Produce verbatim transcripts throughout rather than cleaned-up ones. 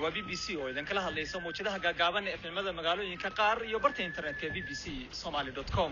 waa B B C oo idin kala hadlaysa muujadaha gaagaaban ee filmada magaalooyinka qaar iyo barta internetka b b c somali dot com.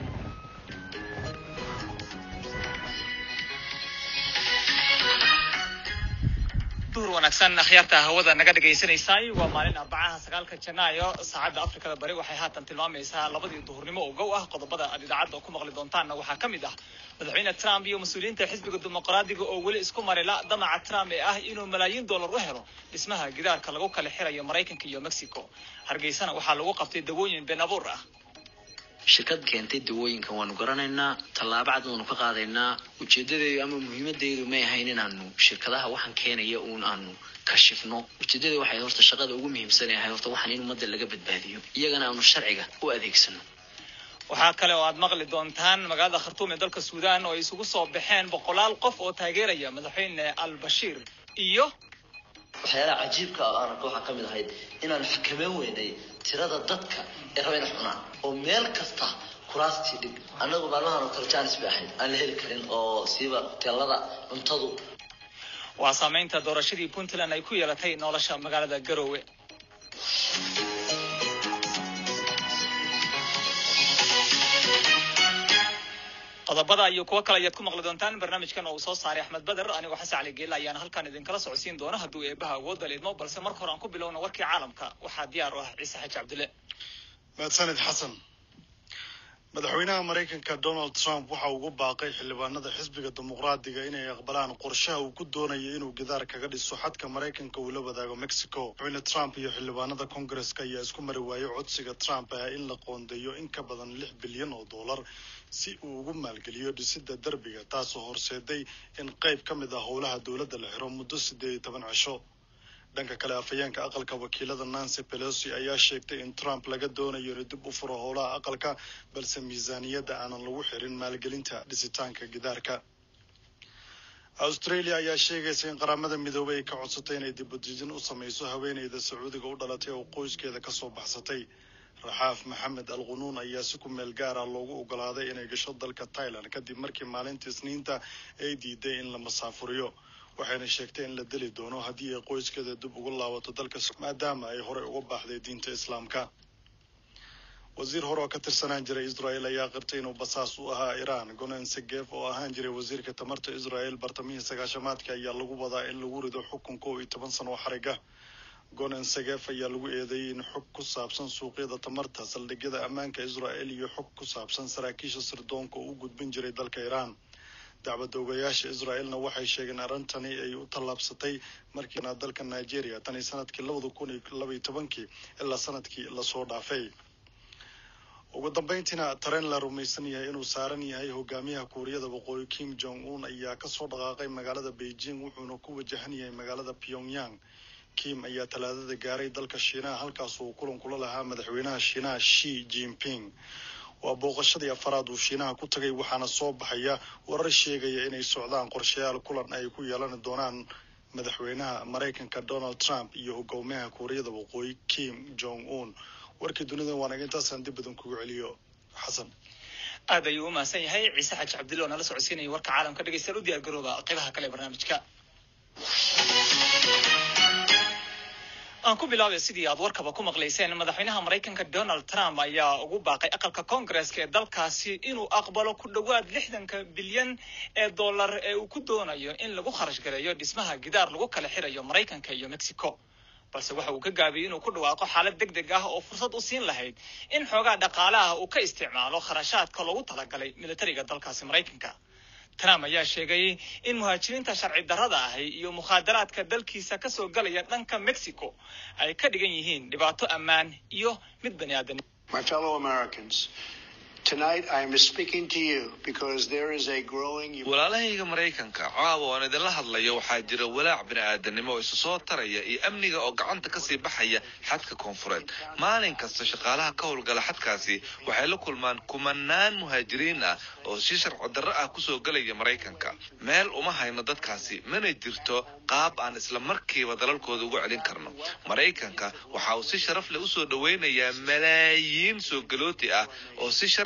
duur wanaagsan akhyaarta hawada naga dhageysanaysaay waa maalin arbacaha sagaalka janaayo saacadda Afrikada bari waxay haatan tilmaamaysaa labadii duhurnimo oo gow ah. qodobada aad idaacadda ku maqli doontaanna waxaa ka mid ah madaxweyne Trump iyo mas'uuliyiinta xisbiga dimuqraadiga oo weli isku marila damaca Trump ee ah inuu malaayiin dollar u helo dhismaha gidaarka lagu kala xirayo Mareykanka iyo Mexico. Hargeysana waxaa lagu qabtay dawooyin been abuur ah. shirkad keentay dawooyinka waanu garanaynaa tallaabo cad waanu ka qaadaynaa ujeedadeedu ama muhiimadeedu ma ahayn inaanu shirkadaha waxaan keenaya uun aanu kashifno. ujeedadeedu waxay horta shaqada ugu muhiimsan yahay horta waxaan in ummadda laga badbaadiyo iyagana aanu sharciga u adeegsano. waxaa kale oo aad maqli doontaan magaalada Khartoum ee dalka Suudaan oo isugu soo baxeen boqolaal qof oo taageeraya madaxweyne al-Bashir iyo waxyaalaha cajiibka ah aan waxa ka mid ahayd inaan xakameyn weynay tirada dadka ee rabeen xunaan oo meel kasta kuraastii dhig anagu maalmahan oo tarjaanis baahayd aan la heli karin oo siiba teelada cuntadu. waa saameynta doorashadii Puntland ay ku yeelatay nolosha magaalada Garowe. qodobada iyo kuwa kale ayaad ku maqli doontaan barnaamijkan oo soo saaray Axmed Badar aniga Xasan Cali Geela ayaan halkan idin kala socodsiin doona hadduu eebaha awood leedmo balse marka hore aan ku bilowno warkii caalamka waxaa diyaar u ah Ciise Xaji Cabdille. mahadsanid Xasan. madaxweynaha Mareykanka Donald Trump waxa uu ugu baaqay xildhibaanada xisbiga dimuqraadiga inay aqbalaan qorshaha uu ku doonayo inuu gidaar kaga dhiso xadka Mareykanka uu la wadaago Mexico. madaxweyne Trump iyo xildhibaanada Congress-ka ayaa isku mari waayay codsiga Trump ah in la qoondeeyo in ka badan lix bilyan oo dollar si uu ugu maalgeliyo dhisidda darbiga, taasoo horseeday in qayb ka mid ah howlaha dowladda la xiro muddo siddeed iyo toban cisho. dhanka kale afhayeenka aqalka wakiilada Nancy Pelosi ayaa sheegtay in Trump laga doonayo inuu dib u furo howlaha aqalka balse miisaaniyadda aanan lagu xirin maalgelinta dhisitaanka gidaarka. Australia ayaa sheegaysa in qaramada midoobay ay ka codsatay inay dib u dejin u samayso haweeneyda Sacuudiga u dhalatay oo qoyskeeda ka soo baxsatay. Raxaaf Maxamed Al-Qunuun ayaa si ku meel gaar ah loogu ogolaaday inay gasho dalka Thailand kadib markii maalintii Isniinta ay diiday in la masaafuriyo. waxayna sheegtay in la dili doono haddii ay qoyskeeda dib ugu laabato dalka maadaama ay horey uga baxday diinta Islaamka. wasiir hore oo ka tirsanaan jiray Israel ayaa qirtay inuu basaas u ahaa Iran. Gonen Segev oo ahaan jiray wasiirka tamarta Israel bartamihii sagaashamaadka ayaa lagu wadaa in lagu rido xukun kow iyo toban sano oo xariga. Gonen Segev ayaa lagu eedeeyay in xog ku saabsan suuqyada tamarta, saldhigyada ammaanka Israel iyo xog ku saabsan saraakiisha sirdoonka u gudbin jiray dalka Iran. dacwad ogayaasha Israelna waxay sheegeen arintani ay u tallaabsatay markiina dalka Nigeria tan sanadkii laba kun iyo laba iyo toban ilaa sanadkii la soo dhaafay. ugu dambeyntiina tareen la rumaysan yahay inuu saaran yahay hogaamiyaha Kuuriyada Waqooyi Kim Jong Un ayaa ka soo dhaqaaqay magaalada Beijing wuxuuna ku wajahan yahay magaalada Pyongyang. Kim ayaa talaadada gaaray dalka Shiinaha halkaas oo kulan kula lahaa madaxweynaha Shiinaha Xi Jinping. waa booqashadii afaraad uu Shiinaha ku tagay waxaana soo baxaya warar sheegaya inay socdaan qorshayaal kulan ay ku yeelan doonaan madaxweynaha Mareykanka Donald Trump iyo hogaamiyaha Kuuriyada Waqooyi Kim Jong Un. warkii dunida waan intaas aan dib badan kugu celiyo Xasan. aad ayuu u mahadsan yahay Ciise Xaji Cabdille oo nala socodsiinaya warka caalamka. dhageystayaal u diyaar garooba qaybaha kale ee barnaamijka. aan ku bilaabay sidii aad warkaba ku maqlayseen madaxweynaha Mareykanka Donald Trump ayaa ugu baaqay aqalka Congress-ka ee dalkaasi inuu aqbalo ku dhawaad lixdan bilyan ee dollar ee uu ku doonayo in lagu kharash gareeyo dhismaha gidaar lagu kala xirayo Mareykanka iyo Mexico. balse waxa uu ka gaabiyay inuu ku dhawaaqo xaalad degdeg ah oo fursad u siin lahayd in xoogaa dhaqaalaha uu ka isticmaalo kharashaadka loogu talagalay militariga dalkaasi Mareykanka. Trump ayaa sheegay in muhaajiriinta sharci darrada ah iyo mukhaadaraadka dalkiisa ka soo galaya dhanka Mexico ay ka dhigan yihiin dhibaato ammaan iyo mid bani'aadanimo. My fellow Americans, tonight I am speaking to you because there is a growing walaalahayga Mareykanka caawa oo idin la hadlayo waxaa jira walaac bini'aadanimo oo isu soo taraya iyo amniga oo gacanta ka sii baxaya xadka koonfureed. maalin kasta shaqaalaha ka howlgala xadkaasi waxay la kulmaan kumanaan muhaajiriin ah oo si sharci darro ah ku soo galaya Mareykanka. meel uma hayno dadkaasi mana jirto qaab aan isla markiiba dalalkooda ugu celin karno. Mareykanka waxa uu si sharaf leh u soo dhaweynayaa malaayiin soo galooti ah oo si sharci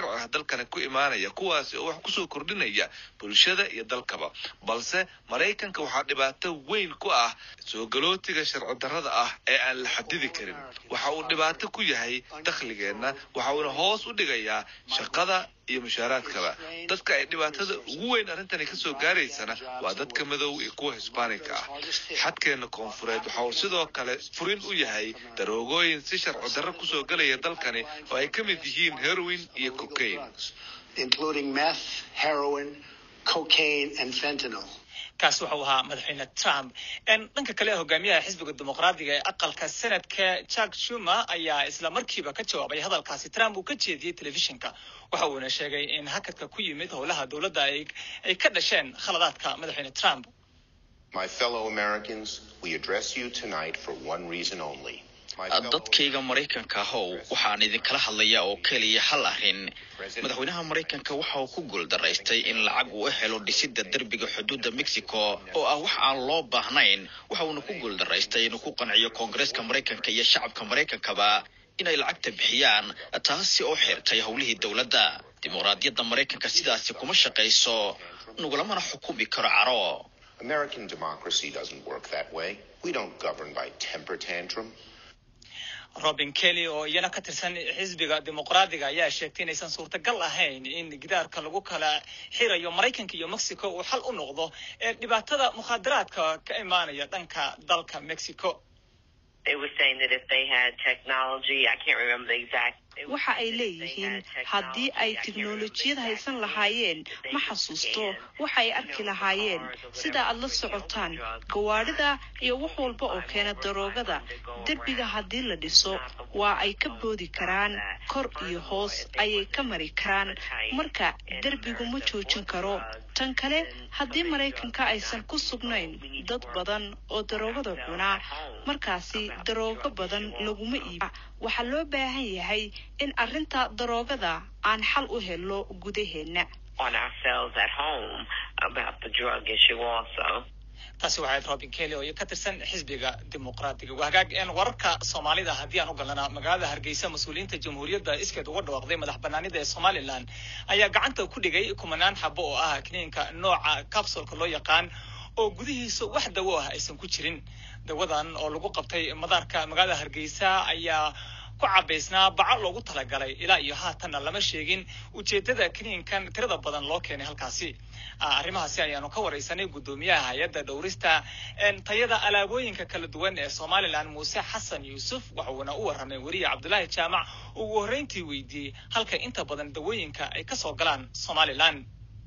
sharci ah dalkana ku imaanaya kuwaas oo wax kusoo kordhinaya bulshada iyo dalkaba balse Mareykanka waxaa dhibaato weyn ku ah soo galootiga sharci darrada ah ee aan la xadidi karin waxa uu dhibaato ku yahay dakhligeena waxa uu hoos u dhigayaa shaqada iyo mushaaraadkaba dadka ay dhibaatada ugu weyn arintani ka soo gaareysana waa dadka madow iyo kuwa Hispaanika ah xadkeena koonfureed waxa uu sidoo kale furin u yahay daroogooyin si sharci darro ku soo galaya dalkani oo ay ka mid yihiin heroin iyo cocaine including meth, heroin, cocaine and fentanyl. kaas wuxuu ahaa madaxweyne Trump in dhanka kale hogaamiyaha xisbiga dimuqraadiga ee aqalka Senate-ka Chuck Schumer ayaa isla markiiba ka jawaabay hadalkaasi Trump uu ka jeediyay telefishinka waxa uuna sheegay in hakadka ku yimid howlaha dawladda ay ay ka dhasheen khaladaadka madaxweyne Trump. My fellow Americans, we address you tonight for one reason only. dadkayga Mareykanka how waxaan idin kala hadlayaa oo kaliya hal arrin madaxweynaha Mareykanka waxa uu ku guuldaraystay in lacag uu helo dhisidda darbiga xuduudda Mexico oo ah wax aan loo baahnayn waxa uu ku guuldaraystay inuu ku qanciyo Koongareeska Mareykanka iyo shacabka Mareykankaba inay lacagta bixiyaan taasi oo xirtay howlihii dawladda dimuqraadiyadda Mareykanka sidaasi kuma shaqeyso nugulamana xukumi karo caro. American democracy doesn't work that way. We don't govern by temper tantrum. Robin Kelly oo iyana ka tirsan xisbiga dimuqraadiga ayaa sheegtay inaysan suurtagal ahayn in gidaarka lagu kala xirayo Mareykanka iyo Mexico uu xal u noqdo ee dhibaatada mukhadaraadka ka imaanaya dhanka dalka Mexico. They were saying that if they had technology, I can't remember the exact waxa ay leeyihiin haddii ay tiknoolajiyad haysan lahaayeen ma xasuusto waxa ay arki lahaayeen sida aad la socotaan gawaarida iyo wax walba oo keena daroogada derbiga haddii la dhiso waa ay ka boodi karaan kor iyo hoos ayay ka mari karaan marka derbigu ma joojin karo tan kale haddii Mareykanka aysan ku sugnayn dad badan oo daroogada cuna markaasi daroogo badan laguma iibo waxa loo baahan yahay in arinta daroogada aan xal u helo gudaheena on ourselves at home about the drug issue also. taasi waxay Robin Kelly oo ka tirsan xisbiga dimuqraadiga wahagaag in wararka Soomaalida haddii aan u galnaa magaalada Hargeysa mas'uuliyiinta jamhuuriyadda iskeed uga dhawaaqday madax banaanida ee Somaliland ayaa gacanta ku dhigay kumanaan xabo oo ah kiniinka nooca capsule loo yaqaan oo gudihiisa wax dawo ah aysan ku jirin dawadan oo lagu qabtay madaarka magaalada Hargeysa ayaa ku cabeysnaa baca loogu talagalay ilaa iyo haatan lama sheegin ujeedada kiniinkan tirada badan loo keenay halkaasi arrimahaasi ayaanu ka wareysanay gudoomiyaha hay'adda dhowrista tayada alaabooyinka kala duwan ee Somaliland Muuse Xasan Yuusuf waxa uu u waramay wariye Cabdullaahi Jaamac ugu horeyntii weydiiyay halka inta badan dawooyinka ay ka soo galaan Somaliland.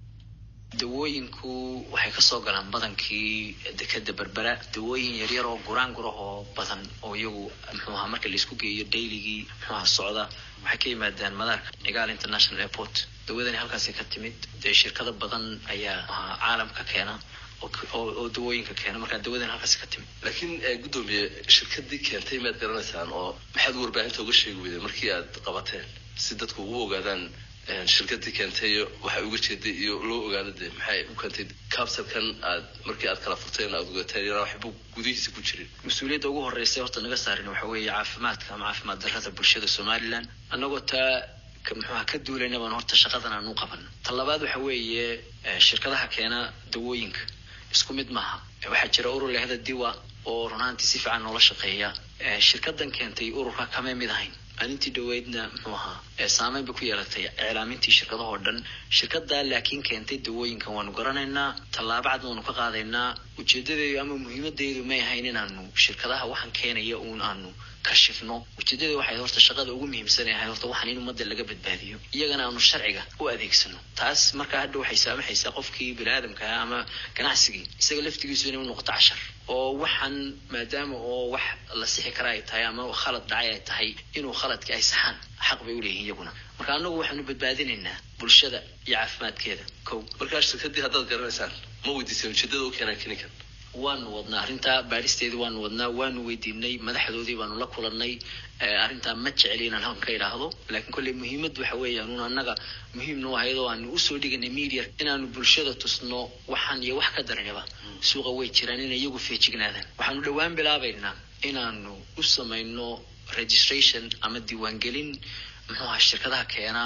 dawooyinku waxay ka soo galaan badankii dekada Berbera dawooyin yar yar oo guraan guraho badan oo iyagu muxuu ahaa marka la isku geeyo daily muxuu ahaa socda waxay ka yimaadaan madaarka Kigali International Airport dawadani halkaas ka timid de shirkado badan ayaa caalamka keena oo dawooyinka keena marka dawadani halkaas ka timid laakiin gudoomiye shirkadii keentay ma garanaysaan oo maxaad warbaahinta uga sheegay markii aad qabateen si dadku ugu ogaadaan shirkadii keentay waxa uga jeeday iyo loo ogaado maxay u keentay capsule-kan aad markii aad kala furteen aad ogaatay inaan waxba gudihiisa ku jirin mas'uuliyadda ugu horeysay horta naga saarin waxa weeye caafimaadka ama caafimaad darrada bulshada Somaliland anagoo taa muxuu ka duulayna baan horta shaqadan aan u qaban talabaad waxa weeye shirkadaha keena dawooyinka isku mid maaha waxa jira urur lehda diwa oo runtii si fiican noola shaqeeya shirkadan keentay ururka kama mid ahayn antii dhaweydna muxuu ahaa saameyn ku yeelatay iclaamintii shirkadaha oo dhan shirkada laakiin keentay dawooyinkan waanu garanaynaa talaabacad waanu ka qaadaynaa ujeedadeedu ama muhiimadeedu ma yahay inaanu shirkadaha waxan keenaya uun aanu kashifno ujeedada waxay horta shaqada ugu muhiimsan yahay horta waxan in umada laga badbaadiyo iyagana aanu sharciga u adeegsano taas marka hadda waxay saamaxaysaa qofkii bini'aadamka ama ganacsiga isaga laftigiisu inuu noqdo cashar oo waxan maadaama oo wax la sixi kara ay tahay ama khalad dhacay ay tahay inuu khaladka ay saxaan xaq bay u leeyihiin iyaguna marka anagu waxaanu badbaadinaynaa bulshada iyo caafimaadkeeda kow marka shirkadii haddaad garanaysaan ma weydiisay ujeedada u keenay kiniinkan waanu wadnaa arrinta baaristeedii waanu wadnaa waanu weydiinay madaxdoodii baanu la kulannay arrinta ma jecel inaan halkan ka idhaahdo laakiin kulli muhiimadu waxa weeyaan in anaga muhiim noo haydo aan u soo dhiganay media inaanu bulshada tusno waxaan iyo wax ka daranaba suuqa way jiraan in iyagu feejignaadaan waxaanu dhawaan bilaabaynaa inaanu u sameeyno registration ama diiwaangelin muxuu ahaa shirkadaha keena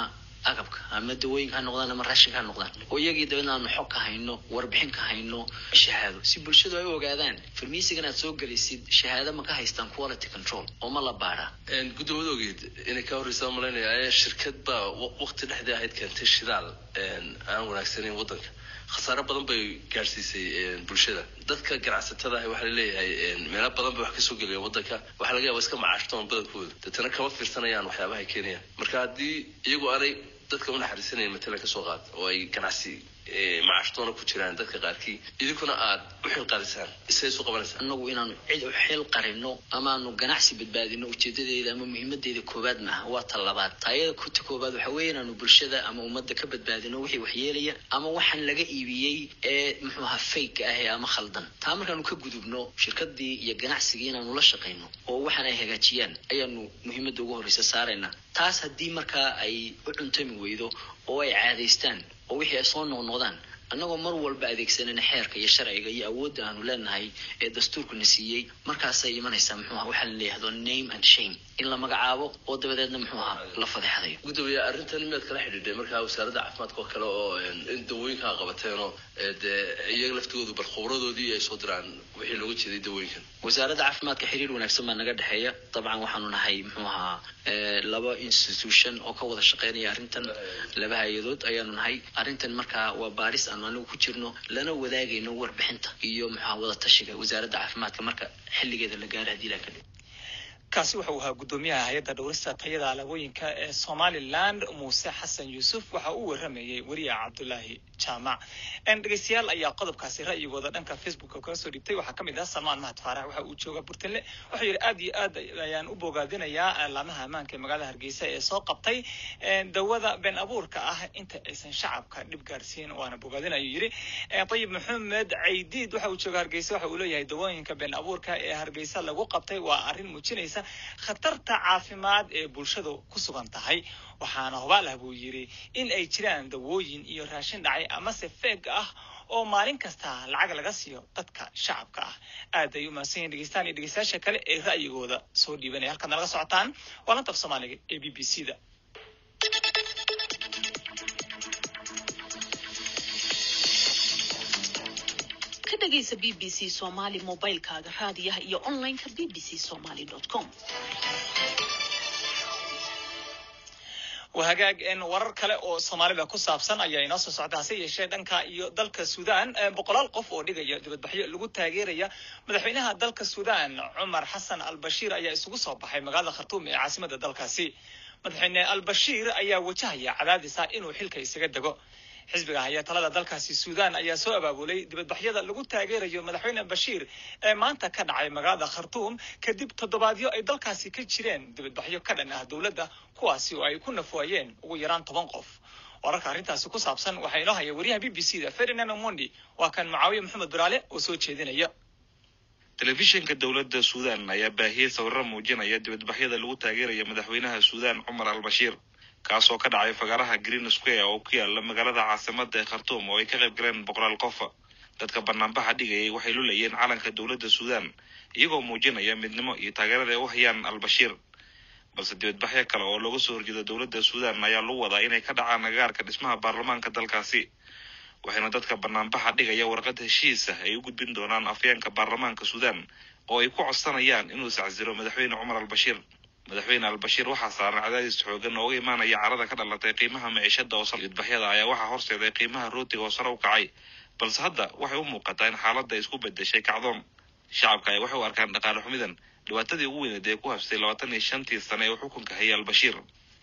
agabka ama dawooyinka ha noqdaan ama raashinka ha noqdaan oo iyagii dabadna aanu xog ka hayno warbixin ka hayno shahaado si bulshadu ay u ogaadaan farmiisigan aad soo gelaysid shahaado ma ka haystaan quality control oo ma la baara guddoomada ogeed inay ka horreysa malaynayaa shirkad baa waqti dhexdii ahayd keentay shidaal aan wanaagsanayn waddanka khasaare badan bay gaarsiisay bulshada dadka ganacsatada ah waxa la leeyahay meelo badan bay wax ka soo geliyeen waddanka waxa laga yaabaa iska macaashtoon badankooda dadana kama fiirsanayaan waxyaabaha ay keenayaan marka haddii iyagu aanay dadka u naxariisanayeen matalan ka soo qaad oo ay ganacsi macaashtoona ku jiraan dadka qaarkii idinkuna aad u xil qarisaan isay isu qabanaysaa annagu inaanu cid u xil qarino ama aanu ganacsi badbaadino ujeedadeeda ama muhiimadeeda koowaad maaha waa talabaad taayada kuta koowaad waxa weeye inaanu bulshada ama ummadda ka badbaadino wixii waxyeelaya ama waxaan laga iibiyey ee muxuu ahaa fake ah ama khaldan taa markaanu ka gudubno shirkadii iyo ganacsigii inaanu la shaqayno oo waxaan ay hagaajiyaan ayaanu muhiimadda ugu horreysa saaraynaa taas haddii markaa ay u cuntami weydo oo ay caadaystaan oo wixii ay soo noqnoqdaan annagoo mar walba adeegsanayna xeerka iyo sharciga iyo awoodda aanu leenahay ee dastuurkuna siiyey markaasay imanaysaa muxuu ahaa waxaa la leeyahdo name and shame in la magacaabo oo dabadeedna muxuu ahaa la fadeexdayo gudoomiye arrintan miyaad kala xidhiidhay markaa wasaaradda caafimaadka oo kale oo in dawooyinka qabateenoo dee iyaga laftigoodu bal khubradoodii ay soo diraan wixii looga jeeday dawooyinkan wasaaradda caafimaadka xiriir wanaagsan baa naga dhexeeya dabcan waxaanu nahay muxuu ahaa laba institution oo ka wada shaqeynaya arrintan laba hay-adood ayaanu nahay arrintan markaa waa baaris aanu anigu ku jirno lana wadaagayno warbixinta iyo muxuu wada tashiga wasaaradda caafimaadka marka xilligeeda la gaaro haddii la kale kaasi wuxuu ahaa guddoomiyaha hay-adda dhowrista tayada alaabooyinka ee Somaliland Muuse Xasan Yuusuf waxa uu waramayay wariye Cabdullaahi Jaamac en dhageystayaal ayaa qodobkaasi ra'yigooda dhanka Facebook ka soo dhibtay waxa kamid ah Salmaan Mahad Faarax waxa uu jooga Burtale waxa yiri aad iyo aad ayaan u bogaadinayaa laamaha ammaanka ee magaalada Hargeysa ee soo qabtay dawada been abuurka ah inta aysan shacabka dhib gaarsiin waana bogaadinayo yiri Tayyib Maxamed Ciidid waxa uu jooga Hargeysa waxa uu leeyahay dawooyinka been abuurka ee Hargeysa lagu qabtay waa arrin muujinaysa khatarta caafimaad ee bulshadu ku sugan tahay waxaana hubaal ah buu yiri in ay jiraan dawooyin iyo raashin dhacay ama se feeg ah oo maalin kasta lacag laga siiyo dadka shacabka ah aad ay u maasan dhigistaan iyo dhigistayaasha kale ee ra'yigooda soo dhiibanaya halka nalaga socotaan waa lanta Soomaaliga ee B B C-da ka dhageysa B B C Somali mobile-kaaga raadiyaha iyo online-ka b b c somali dot com وهاجاج إن ورر كله أو سومالي بكو سابسن أيه ناس سعد عسير شيء دنك يو دلك السودان بقلال قف ودقة جد بحي لقول تاجر يا مدحينها دلك السودان عمر حسن البشير أيه سوق صباح مقالة خرطوم عاصمة دلك سي مدحين البشير أيه وجهه عداد سائل وحلك يسجد دقو xisbiga haya talada dalkaasi Suudaan ayaa soo abaabulay dibadbaxyada lagu taageerayo madaxweyne Bashiir ee maanta ka dhacay magaalada Khartoum kadib toddobaadyo ay dalkaasi ka jireen dibadbaxyo ka dhan ah dawladda kuwaasi oo ay ku nafoyeen ugu yaraan toban qof wararka arrintaasi ku saabsan waxa inoo haya wariyaha B B C-da Ferdinand Omondi waa kan Mucaawiye Maxamed Baraale oo soo jeedinaya telefishinka dawladda Suudaan ayaa baahiyay sawirro muujinaya dibadbaxyada lagu taageerayo madaxweynaha Suudaan Umar al-Bashir kaasoo ka dhacay fagaraha Green Square oo ku yaala magaalada caasimadda ee Khartoum oo ay ka qayb galeen boqolaal qof dadka banaanbaxa dhigayay waxay lulayeen calanka dawladda Suudaan iyagoo muujinaya midnimo iyo taageerada ay u hayaan al-Bashir balse dibadbaxyo kale oo looga soo horjeedo dawladda Suudaan ayaa lagu wadaa inay ka dhacaan agagaarka dhismaha baarlamaanka dalkaasi waxayna dadka banaanbaxa dhigaya warqad heshiis ah ay u gudbin doonaan afyeenka baarlamaanka Suudaan oo ay ku codsanayaan inuu iscasilo madaxweyne Umar al-Bashir madaxweyne al-Bashir waxa saaran cadaadis xoogan oo imaanaya carada ka dhalatay qiimaha maciishada oo dibadbaxyada ayaa waxa horseeday qiimaha rootiga oo sare u kacay balse hadda waxay u muuqataa in xaaladda isku bedeshay kacdoon shacabka ay waxay u arkaan dhaqaale xumidan dhibaatadii ugu weyneed ee ku habsay labaatan iyo shantii sano ee xukunka hayay al-Bashir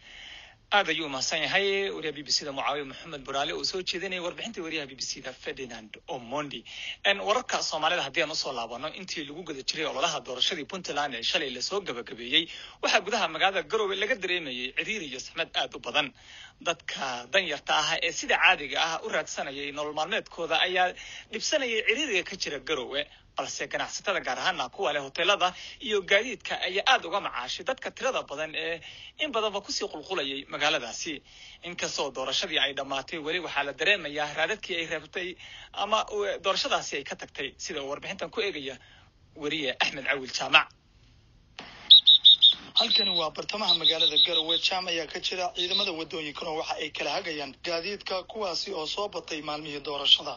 aad ayuu mahadsan yahay wariyaha B B C-da Mucaawiye Maxamed Baraale oo soo jeedinaya warbixinta wariyaha B B C-da Ferdinand Omondi en wararka Soomaalida haddii aan u soo laabano intii lagu gada jiray ololaha doorashadii Puntland ee shalay la soo gabagabeeyay waxa gudaha magaalada Garowe laga dareemayay ciriiri iyo saxmad aad u badan dadka danyarta ah ee sida caadiga ah u raadsanayay nolol maalmeedkooda ayaa dhibsanayay ciriiriga ka jira Garowe balse ganacsatada gaar ahaan kuwa leh hoteelada iyo gaadiidka ayaa aad uga macaashay dadka tirada badan ee in badanba ku sii qulqulayay magaaladaasi inkastoo doorashadii ay dhamaatay wali waxaa la dareemayaa raadadkii ay rabtay ama doorashadaasi ay ka tagtay sida warbixintan ku eegaya wariye Axmed Cawil Jaamac halkani waa bartamaha magaalada Garowe. Jaam ayaa ka jira ciidamada wadooyinkana waxa ay kala hagayaan gaadiidka kuwaasi oo soo batay maalmihii doorashada.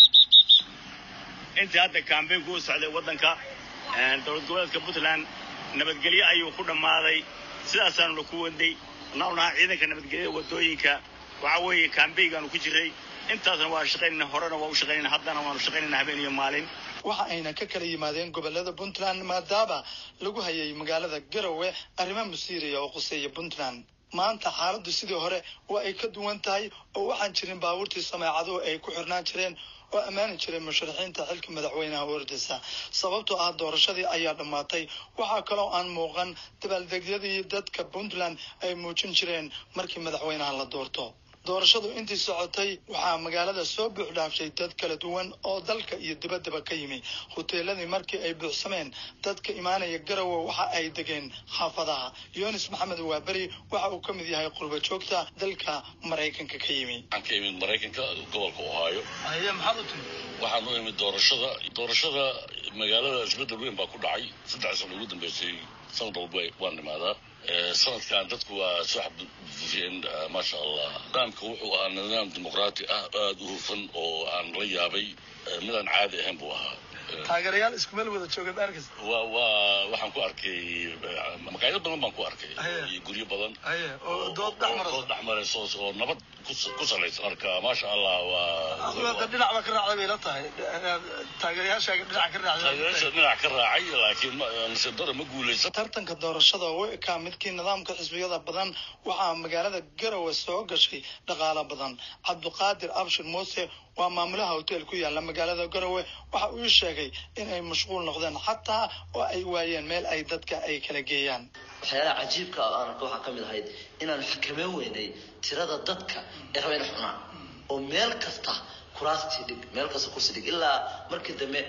inta hadda campaign ku socday wadanka dowlad goboleedka Puntland nabadgelyo ayuu ku dhamaaday sidaasaan ku waday noolna ciidanka nabadgelyo wadooyinka waxa weeye campaign ku jiray intaasna waa shaqeynaa horena waa u shaqeynaa haddana waa u shaqeynaa habeen iyo maalin waxa ayna ka kala yimaadeen gobolada Puntland maadaama lagu hayay magaalada Garowe arrimo masiiriya oo quseeya Puntland. maanta xaaladdu sidii hore waa ay ka duwan tahay oo waxaan jirin baabuurtii sameecado ay ku xirnaan jireen oo ammaan jiray musharaxiinta xilka madaxweynaha Wardesa sababtoo ah doorashadii ayaa dhamaatay. waxa kale oo aan muuqan dabaaldegyadii dadka Puntland ay muujin jireen markii madaxweynaha la doorto. doorashadu intii socotay waxaa magaalada soo buux dhaafshay dad kala duwan oo dalka iyo dibadda ka yimi. hoteeladii markii ay buuxsameen dadka imaanaya Garowe waxa ay degeen xaafadaha. Yoonis Maxamed Waabari waxa uu ka mid yahay qurba joogta dalka Mareykanka ka yimi. aan ka yimid Mareykanka gobolka Ohio. ayay maxaad u timi waxaan u imid doorashada doorashada magaalada isbedel weyn baa ku dhacay saddex sano ugu dambeysay sanad walba waan nimaadaa sanadkan dadku waa soo xabdiyeen maasha Allah nidaamku wuxuu ahaa nidaam dimuqraadi ah aad u hufan oo aan la yaabay midaan caadi ahayn buu ahaa taageerayaal isku meel wada jooga baarkas waa waa waxaan ku arkay maqaayado badan baan ku arkay iyo guryo badan oo dood dhaxmarayso dood dhaxmarayso oo nabad ku salaysan marka maasha Allah waa wada dhinac ba ka raacday bay la tahay taageerayaasha dhinac ka raacday taageerayaasha dhinac ka raacay laakiin nasiibdaro ma guuleysan. tartanka doorashada oo ka midkii nidaamka xisbiyada badan waxaa magaalada Garowe soo gashay dhaqaale badan. Cabduqaadir Abshir Muuse waa maamulaha hotel ku yaala magaalada Garowe waxa uu sheegay in ay mashquul noqdeen xataa oo ay waayeen meel ay dadka ay kala geeyaan. waxyaalaha cajiibka ah aan waxa ka mid ahayd inaan xakameyn weynay tirada dadka ee rabeen xunaan oo meel kasta kuraastii dhig meel kasta kursi dhig ilaa markii dambe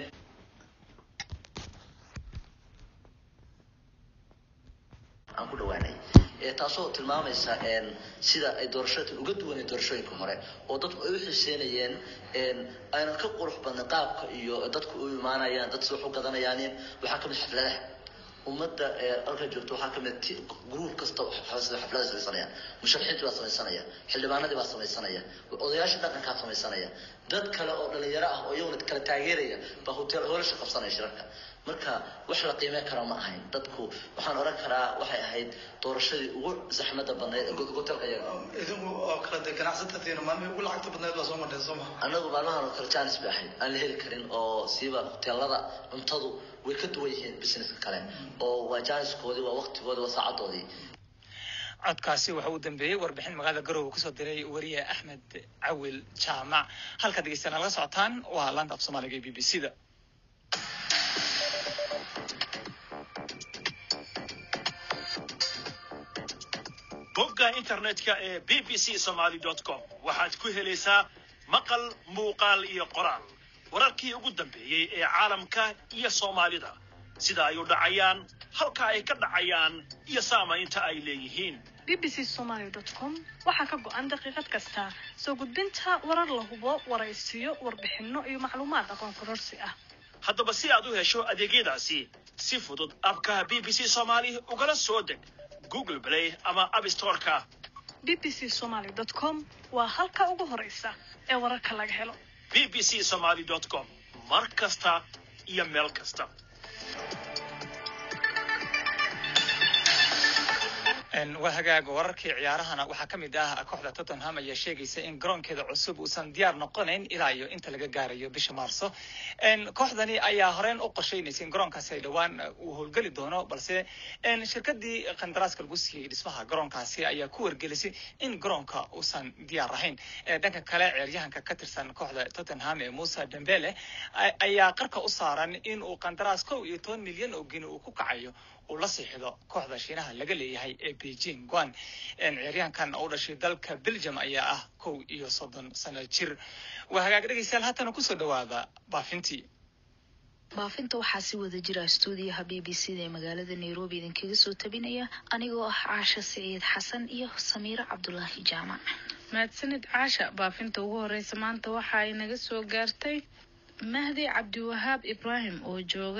aan ku dhawaanay ee taasoo tilmaamaysa een sida ay doorashada uga duwan doorashooyinka hore oo dadku ay u xiiseynayeen een ayna ka qurux badan qaabka iyo dadku u imaanayaan dad soo xog gadanayaan waxa ka mid xafladaha ummadda ee halka joogto waxa ka mid group kasta xafladaha sameeysanaya musharaxiintu waa sameeysanaya xildhibaanadii waa sameeysanaya odayaasha dhaqanka sameeysanaya dad kale oo dhalinyaro ah oo iyaguna kala taageeraya ba hotel hoolasha qabsanaya shirarka marka wax la qiimeyn karo ma ahayn dadku waxaan oran karaa waxay ahayd doorashadii ugu zaxmada badneed ee hotelka iyaga idigu oo kala ganacsatada maalmihii ugu lacagta badneed baa soo martay Soomaa anagu maalmahan oo kala chance bay ahayd aan la heli karin oo siiba hotelada cuntadu way ka duwan yihiin businesska kale oo waa chance-koodii waa waqtigoodii waa saacadoodii. codkaasi waxa uu dambeeyay warbixin magaalada Garowe ku soo diray wariye Axmed Cawil Jaamac. halka dhageystayaal la socotaan waa Laanta Soomaaliga ee B B C-da. bogga internetka ee b b c somali dot com waxaad ku helaysaa maqal muuqaal iyo qoraal wararkii ugu dambeeyay ee caalamka iyo Soomaalida sida ay u dhacayaan halka ay ka dhacayaan iyo saamaynta ay leeyihiin. b b c somali dot com waxa ka go'an daqiiqad kasta soo gudbinta warar la hubo waraysiyo warbixino iyo macluumaad aqoon kororsi ah. haddaba si aad u hesho adeegyadaasi si fudud abka b b c Somali ugala soo deg Google Play ama App Store-ka. b b c somali dot com waa halka ugu horeysa ee wararka laga helo. b b c somali dot com mar kasta iyo meel kasta. ان وهاجا wararkii ciyaarahana waxa kamid ah kooxda Tottenham ayaa sheegaysa in garoonkeeda cusub uusan diyaar noqonayn ilaa iyo inta laga gaarayo bisha Maarso. in kooxdani ayaa horeen u qorsheynaysa in garoonkaasi ay dhawaan uu howlgali doono balse in shirkadii qandaraaska lagu siiyay dhismaha garoonkaasi ayaa ku wargelisay in garoonka uusan diyaar ahayn. dhanka kale ciyaaryahanka ka tirsan kooxda Tottenham ee Musa Dembele ayaa qarka u saaran in uu qandaraas kow iyo toban milyan oo gini uu ku kacayo oo la siixdo kooxda Shiinaha laga leeyahay ee Beijing Guan. in ciyaaryahankan oo dhashay dalka Belgium ayaa ah kow iyo soddon sano jir. waa hagaag dhageystayaal haatan ku soo dhawaada baafintii baafinta waxaa si wada jira stuudiyaha B B C da ee magaalada Nairobi idinkaga soo tabinaya anigoo ah Caasha Saciid Xasan iyo Samiira Cabdullaahi Jaamac. mahadsanid Caasha. baafinta ugu horeysa maanta waxa ay naga soo gaartay Mahdi Cabdiwahaab Ibrahim oo jooga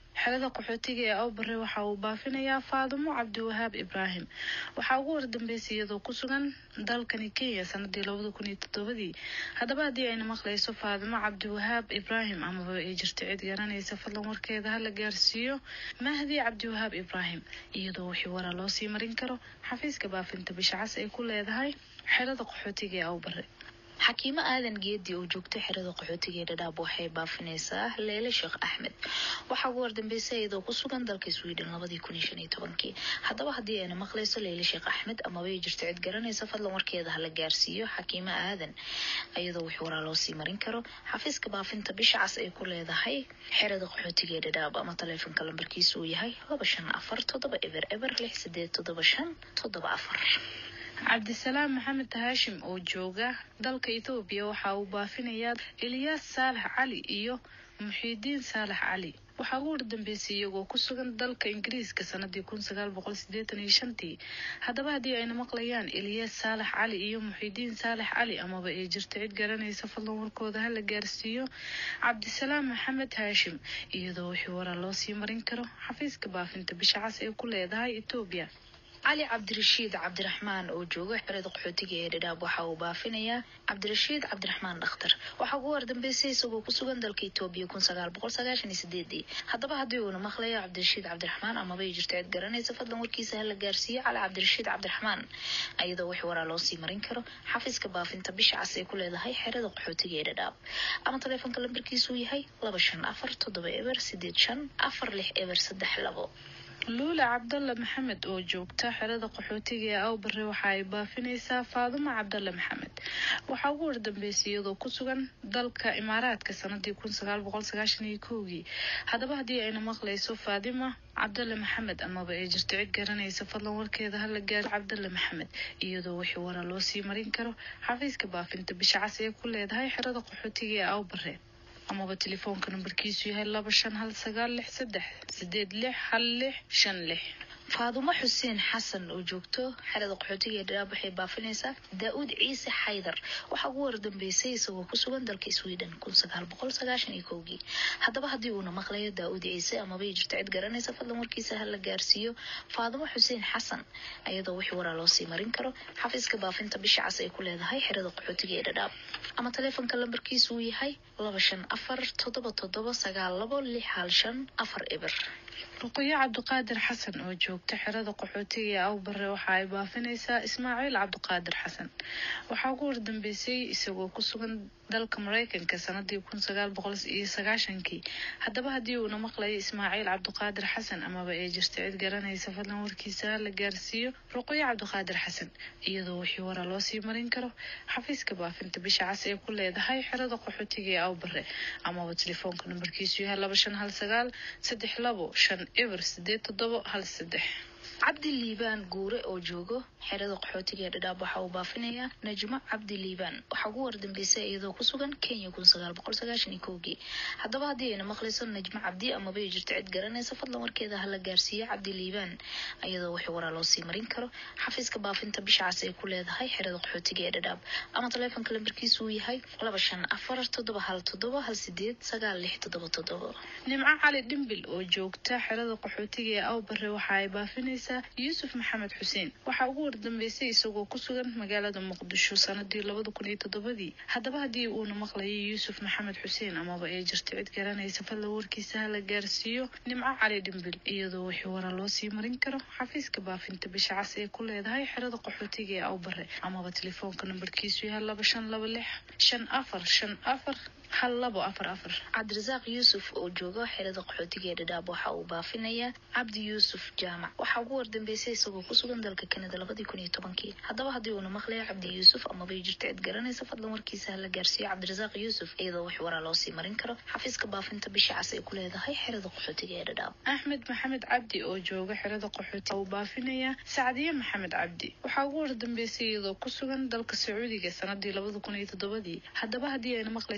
xerada qaxootiga ee Awbare waxa uu baafinayaa Faadumo Cabdiwahaab Ibraahim waxa ugu wardambeysay iyadoo ku sugan dalkani Kenya sanadii laba kun iyo toddoba hadaba hadii ay maqlayso Faadumo Cabdiwahaab Ibraahim ama ay jirto cid garanaysa fadlan warkeeda hala gaarsiiyo Mahdi Cabdiwahaab Ibraahim iyadoo wixii wara loo sii marin karo xafiiska baafinta bisha cas ay ku leedahay xerada qaxootiga ee Awbare xakiimo aadan geedi oo joogta xerada qaxootiga ee Dadaab waxay baafinaysaa Leele Sheekh Axmed waxa ugu wardambeysay iyadoo ku sugan dalka Sweden laba kun iyo shan iyo toban hadaba hadii ay maqlayso Leele Sheekh Axmed ama way jirto cid garanaysa fadlan warkeeda hala gaarsiiyo xakiimo aadan iyadoo wixii wara loo sii marin karo xafiiska baafinta bisha cas ay ku leedahay xerada qaxootiga ee Dadaab ama taleefanka lambarkiisu uu yahay laba shan afar toddoba eber eber lix sideed toddoba shan toddoba afar Cabdisalaam Maxamed Haashim oo jooga dalka Itoobiya waxa uu baafinayaa Ilyas Saalax Cali iyo Muxiidiin Saalax Cali waxa uu wardambeysay iyagoo ku sugan dalka Ingiriiska sanadii kun sagaal boqol siddeetan iyo shan hadaba hadii ay maqlayaan Ilyas Saalax Cali iyo Muxiidiin Saalax Cali ama ay jirto cid garanaysa fadlan warkooda hala gaarsiiyo Cabdisalaam Maxamed Haashim iyadoo wixii wara loo sii marin karo xafiiska baafinta bisha cas ee ku leedahay Itoobiya علي عبد الرشيد عبد الرحمن oo jooga xerada qaxootiga ee Dadaab waxa uu baafinayaa عبد الرشيد عبد الرحمن dhakhtar waxa uu wardambeysay isagoo ku sugan dalka Itoobiya kun sagaal boqol sagaashan iyo siddeed hadaba hadii uu maqlayo عبد الرشيد عبد الرحمن ama bay jirto cid garanaysa fadlan warkiisa hala gaarsiiyo علي عبد الرشيد عبد الرحمن ayadoo wixii wara loo sii marin karo xafiiska baafinta bisha cas ee ku leedahay xerada qaxootiga ee Dadaab ama taleefanka lambarkiisu yahay laba shan afar toddoba eber siddeed shan afar lix eber saddex labo Luula Cabdalla Maxamed oo joogta xerada qaxootiga ee Awbare waxa ay baafinaysaa Faadumo Cabdalla Maxamed waxa ugu wardambeysay iyadoo ku sugan dalka Imaaraadka sanadii kun sagaal boqol sagaashan iyo kow hadaba hadii ay maqlayso Faadumo Cabdalla Maxamed ama ay jirto cid garanaysa fadlan warkeeda hala gaar Cabdalla Maxamed iyadoo wixii wara loo sii marin karo xafiiska baafinta bisha cas ee ku leedahay xerada qaxootiga ee Awbare ama telefoonka nambarkiisu yahay laba shan hal sagaal lix saddex sideed lix hal lix shan lix Faadumo Xuseen Xasan oo joogto xerada qaxootiga ee Dadaab waxay baafinaysaa Daawud Ciise Xaydar waxa uu wardambeysay isagoo ku sugan dalka Sweden kun sagaal boqol sagaashan iyo kow hadaba hadii uu maqlayo Daawud Ciise ama bay jirto cid garanaysa fadlan warkiisa hala gaarsiiyo Faadumo Xuseen Xasan ayadoo wixii wara loo sii marin karo xafiiska baafinta bisha cas ay ku leedahay xerada qaxootiga ee Dadaab ama taleefanka lambarkiisu uu yahay laba shan afar toddoba toddoba sagaal labo lix hal shan afar eber Ruqayya Cabdiqaadir Xasan oo joogta xerada qaxootiga ee Awbare waxa ay baafinaysaa Ismaaciil Cabdiqaadir Xasan waxa ugu wardambeysay isagoo ku sugan dalka Mareykanka sanadii kun sagaal boqol iyo sagaashan hadaba hadii uu maqlayo Ismaaciil Cabdiqaadir Xasan ama ay jirto cid garanaysa fadlan warkiisa la gaarsiiyo Ruqayya Cabdiqaadir Xasan iyadoo wixii wara loo sii marin karo xafiiska baafinta bisha cas ee ku leedahay xerada qaxootiga ee Awbare ama telefoonka nambarkiisu yahay laba shan hal sagaal saddex labo shan eber sideed toddoba hal saddex Cabdi Liibaan Guure oo joogo xerada qaxootiga ee Dadaab waxa uu baafinayaa Najma Cabdi Liibaan waxa ugu wardambeysay iyadoo ku sugan Kenya kun sagaal boqol sagaashan iyo kow hadaba hadii ay maqlayso Najma Cabdi ama bay jirto cid garanaysa fadlan warkeeda hala gaarsiiyo Cabdi Liibaan ayadoo wixii wara loo sii marin karo xafiiska baafinta bisha cas ay ku leedahay xerada qaxootiga ee Dadaab ama taleefanka lambarkiisu uu yahay laba shan afar toddoba hal toddoba hal sideed sagaal lix toddoba toddoba Nimco Cali Dhimbil oo joogta xerada qaxootiga ee Awbare waxa ay baafinaysaa Yusuf Maxamed Xuseen waxa ugu wardambeysay isagoo ku sugan magaalada Muqdisho sanadii laba kun iyo toddoba hadaba hadii uu maqlayo Yusuf Maxamed Xuseen ama ay jirto cid garanaysa fadlan warkiisa la gaarsiiyo Nimco Cali Dhimbil iyadoo wixii wara loo sii marin karo xafiiska baafinta bisha cas ee ku leedahay xerada qaxootiga ee Awbare ama telefoonka nambarkiisu yahay laba shan laba lix shan afar shan afar hal labo afar afar Cabdirasaaq Yuusuf oo jooga xerada qaxootiga ee Dadaab waxa uu baafinayaa Cabdi Yuusuf Jaamac waxa ugu wardambeysay isagoo ku sugan dalka Canada laba kun iyo toban hadaba hadii uu maqlayo Cabdi Yuusuf ama bay jirto cid garanaysa fadlan warkiisa la gaarsiiyo Cabdirasaaq Yuusuf iyadoo wax wara loo sii marin karo xafiiska baafinta bisha cas ay ku leedahay xerada qaxootiga ee Dadaab Axmed Maxamed Cabdi oo jooga xerada qaxootiga uu baafinayaa Saadiye Maxamed Cabdi waxa ugu wardambeysay iyadoo ku sugan dalka Sacuudiga sanadii laba kun iyo toddoba hadaba hadii ay maqlayso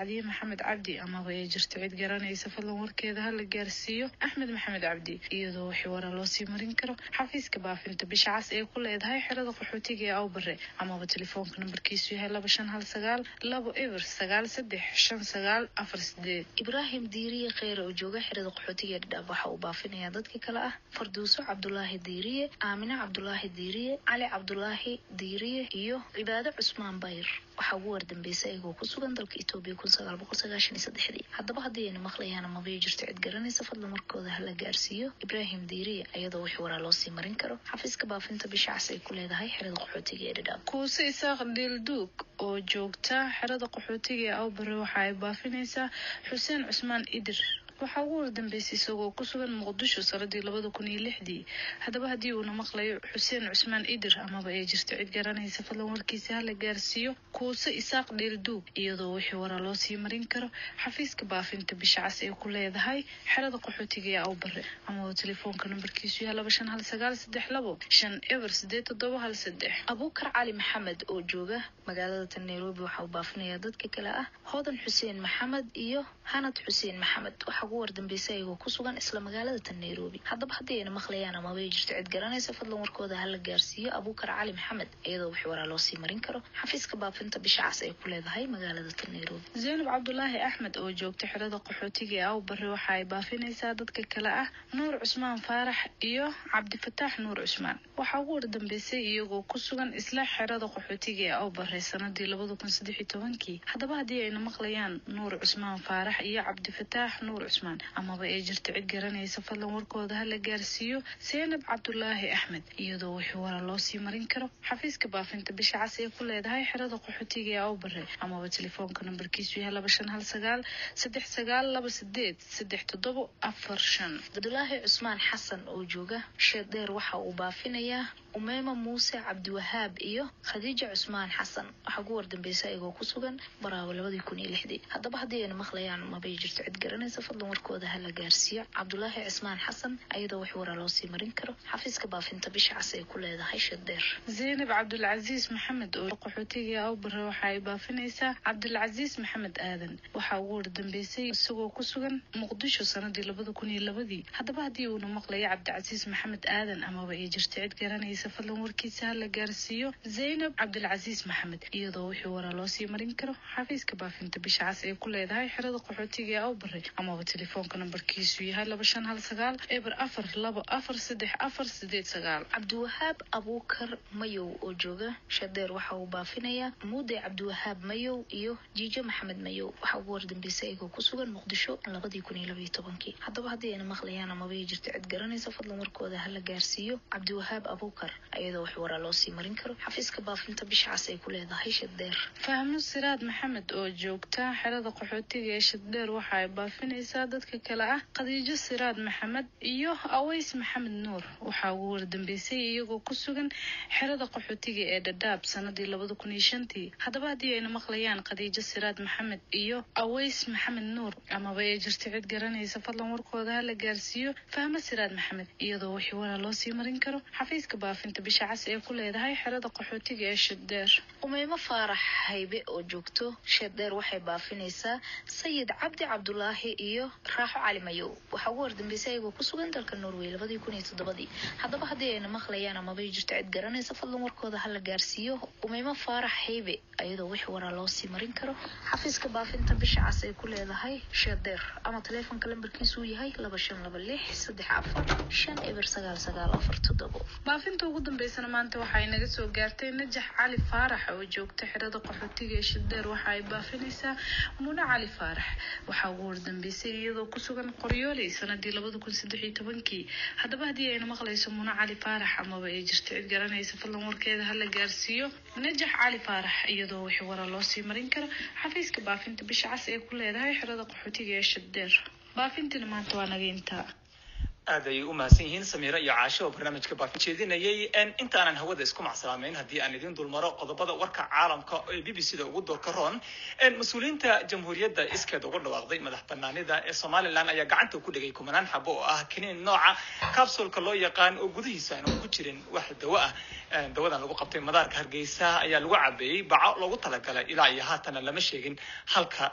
sacdiye maxamed cabdi amaba ay jirto cid garanaysa fadlan warkeeda ha la gaarsiiyo axmed maxamed cabdi iyadoo wixii waraa loo sii marin karo xafiiska baafinta bisha cas ee ku leedahay xerada qaxootiga ee awbare amaba telefoonka nambarkiisu yahay laba shan hal sagaal labo eber sagaal saddex shan sagaal afar sideed. ibraahim diiriye kheyre oo jooga xerada qaxootiga ee dhadhaab waxa uu baafinayaa dadka kale ah farduuso cabdulaahi diiriye aamine cabdulaahi diiriye cali cabdulaahi diiriye iyo cibaado cusmaan bayr waxaa ugu wardambeysay ayagoo ku sugan dalka Itoobiya kun sagaal boqol sagaashan iyo saddexdii. haddaba haddii ayna maqlayaan ama bay jirto cid garanaysa fadlan markooda hala gaarsiiyo ibraahim diiriye iyadoo wixii waraa loo sii marin karo xafiiska baafinta bisha cas ay ku leedahay xerada qaxootiga ee dhadhaab. kuuse isaaq dhilduug oo joogta xerada qaxootiga ee awbare waxa ay baafinaysaa xuseen cusmaan idir waxaa ugu wardambeysay isagoo ku sugan muqdisho sanadii labada kun iyo lixdii. haddaba haddii uuna maqlayo xuseen cusmaan idir amaba ay jirto cid garanaysa fadlan warkiisa hala gaarsiiyo kuuse isaaq dhilduug iyadoo wixii waraa loo sii marin karo xafiiska baafinta bisha cas ay ku leedahay xerada qaxootiga ee awbare amaba telefoonka nambarkiisu yahay laba shan hal sagaal saddex labo shan eber sideed toddoba hal saddex. abuukar cali maxamed oo jooga magaalada nairobi waxa uu baafinayaa dadka kale ah hodan xuseen maxamed iyo hanad xuseen maxamed waxaa ugu wardambeysay ayagoo ku sugan isla magaalada nairobi. haddaba haddii ayna maqlayaan ama bay jirto cid garanaysa fadlan warkooda hala gaarsiiyo abuukar cali maxamed iyadoo wixii waraa loo sii marin karo xafiiska baafinta bisha cas ay ku leedahay magaalada nairobi. zaynab cabdulaahi axmed oo joogta xerada qaxootiga ee awbare waxa ay baafinaysaa dadka kale ah nuur cusmaan faarax iyo cabdifataax nuur cusmaan waxaa ugu wardambeysay iyagoo ku sugan isla xerada qaxootiga ee awbare sanadii labada kun saddex iyo tobankii. haddaba haddii ayna maqlayaan nuur cusmaan faarax iyo cabdifataax nuur cusmaan amaba ay jirto cid garanaysa fadlan warkooda hala gaarsiiyo zaynab cabdulaahi axmed iyadoo wixii waraa loo sii marin karo xafiiska baafinta bisha cas ee ku leedahay xerada qaxootiga ee awbare amaba telefoonka nambarkiisu yahay laba shan hal sagaal saddex sagaal laba sideed saddex toddoba afar shan. cabdulaahi cusmaan xasan oo jooga sheedheer waxa uu baafinayaa umeyma muuse cabdiwahaab iyo khadiija cusmaan xasan waxaa ugu wardambeysay ayagoo ku sugan baraawo labadii kun iyo lixdii. haddaba haddii ayna maqlayaan mabay jirto cid garanaysa fadlan warkooda hala gaarsiiyo cabdulaahi cusmaan xasan iyadoo wixii waraa loo sii marin karo xafiiska baafinta bisha cas ay ku leedahay sheedheer. zaynab cabdulcasiis maxamed oo qaxootiga awbare waxa ay baafinaysaa cabdulcasiis maxamed aadan waxaa ugu wardambeysay isagoo ku sugan muqdisho sanadii labada kun iyo labadii. haddaba haddii uuna maqlayo cabdicasiis maxamed aadan amaba ay jirto cid garanaysa fadlan warkiisa hala gaarsiiyo zaynab cabdulcasiis maxamed iyadoo wixii waraa loo sii marin karo xafiiska baafinta bisha cas ay ku leedahay xerada qaxootiga ee awbare amaba telefoonka nambarkiisu yahay laba shan hal sagaal eber afar labo afar saddex afar sideed sagaal. cabdiwahaab abuukar mayow oo jooga shadeer waxa uu baafinayaa muude cabdiwahaab mayow iyo jiijo maxamed mayow waxaa ugu wardambeysay ayagoo ku sugan muqdisho labadii kun iyo labaiyo tobankii. haddaba haddii ayna maqlayaan amabay jirto cid garanaysa fadlan warkooda hala gaarsiiyo cabdiwahaab abuukar iyadoo wax waraa loo sii marin karo xafiiska baafinta bisha cas ay ku leedahay shadeer. fahmo siraad maxamed oo joogta xerada qaxootiga ee shadeer waxa ay baafinaysaa dadka kale ah khadiijo siraad maxamed iyo aways maxamed nuur waxaa ugu wardambeysay iyagoo ku sugan xerada qaxootiga ee dhadhaab sanadii labada kun iyo shantii. haddaba haddii ayna maqlayaan khadiijo siraad maxamed iyo aways maxamed nuur amaba ay jirto cid garanaysa fadlan warkooda hala gaarsiiyo fahmo siraad maxamed iyadoo wixii waraa loo sii marin karo xafiiska baafinta bisha cas ee ku leedahay xerada qaxootiga ee shadeer. umeymo faarax haybe oo joogto shadeer waxay baafinaysaa sayid cabdi cabdulaahi iyo raaxo cali mayow waxaa ugu wardambeysay ayagoo ku sugan dalka norway labadii kun iyo toddobadii. haddaba haddii ayna maqlayaan amabay jirto cid garanaysa fadlan warkooda hala gaarsiiyo umeymo faarax haybe iyadoo wixii waraa loo sii marin karo xafiiska baafinta bisha cas ay ku leedahay shadeer ama telefoonka lambarkiisu uu yahay laba shan laba lix saddex afar shan eber sagaal sagaal afar toddobo. baafinta ugu dambeysana maanta waxay naga soo gaartay najax cali faarax oo joogta xerada qaxootiga ee shadeer waxa ay baafinaysaa muna cali faarax waxaa ugu wardambeysay iyadoo ku sugan qoryooley sanadii labada kun saddex iyo tobankii. haddaba haddii ayna maqlayso muna cali faarax amaba ay jirto cid garanaysa fadlan warkeeda hala gaarsiiyo najax cali faarax iyadoo wixii waraa loo sii marin karo xafiiska baafinta bisha cas ee ku leedahay xerada qaxootiga ee shadeer. baafintina maanta waa naga intaa. aad ay u mahadsan yihiin samiira iyo caasho oo barnaamijka baafin jeedinayay intaanan hawada isku macsalaameyn haddii aan idin dulmaro qodobada warka caalamka ee b b c da ugu doorka roon mas-uuliyiinta jamhuuriyadda iskeed ugu dhawaaqday madax banaanida ee somalilan ayaa gacanta ku dhigay kumanaan xabo oo ah kiniin nooca capsulka loo yaqaan oo gudihiisa aan ku jirin wax dawo ah. dawadan lagu qabtay madaarka hargeysa ayaa lagu cabeeyey baco loogu talagalay ilaa iyo haatana lama sheegin halka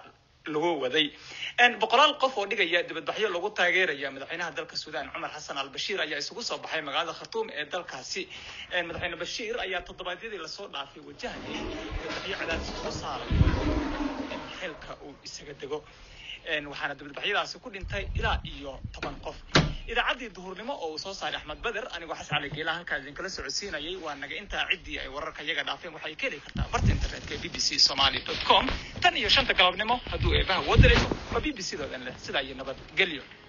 lagu waday een boqolaal qof oo dhigaya dibadbaxyo lagu taageeraya madaxweynaha dalka Suudaan Umar Hassan al-Bashir ayaa isugu soo baxay magaalada Khartoum ee dalkaasi een madaxweyne Bashir ayaa toddobaadyadii la soo dhaafay wajahayay dibadbaxyo cadaadis ku saaray xilka uu isaga dego een waxaana dibadbaxyadaasi ku dhintay ilaa iyo toban qof idaacaddii duhurnimo oo soo saaray Axmed Badar anigoo xasan cali geela halka idin kala socodsiinayay waa naga inta ciddii ay wararka iyaga dhaafeen waxay ka heli kartaa barta internetka b b c somali dot com tan iyo shanta galabnimo hadduu eebaha wadareeyo waa b b c doodan leh sidaa iyo nabad gelyo